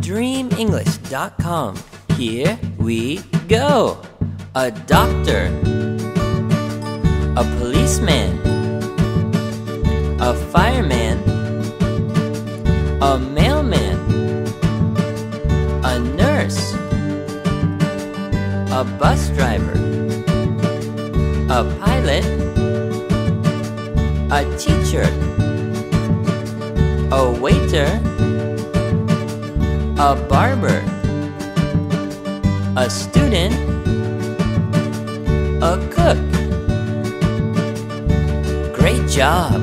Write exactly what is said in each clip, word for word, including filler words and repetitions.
dream english dot com. Here we go. A doctor, a policeman, a fireman, a mailman, a nurse, a bus driver, a pilot, a teacher, a waiter, a barber, a student, a cook. Great job!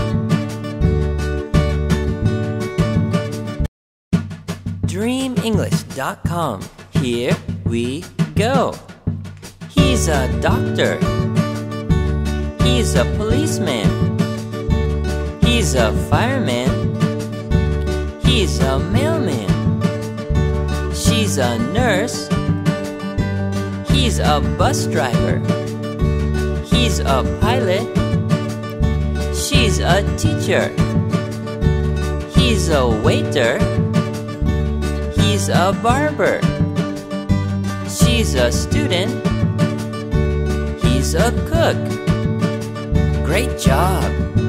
dream english dot com. Here we go. He's a doctor. He's a policeman. He's a fireman. He's a mailman. She's a nurse. He's a bus driver. He's a pilot. She's a teacher. He's a waiter. He's a barber. She's a student. He's a cook. Great job!